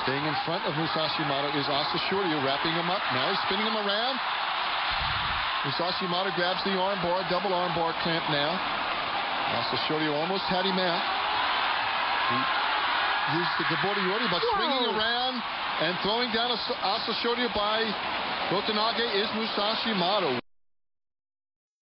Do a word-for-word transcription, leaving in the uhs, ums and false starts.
Staying in front of Musashimaru is Asashoryu, wrapping him up. Now he's spinning him around. Musashimaru grabs the armbar, double armbar clamp now. Asashoryu almost had him out. He used the Gabori-Yori, but Whoa. swinging around and throwing down Asashoryu by Kotanage is Musashimaru.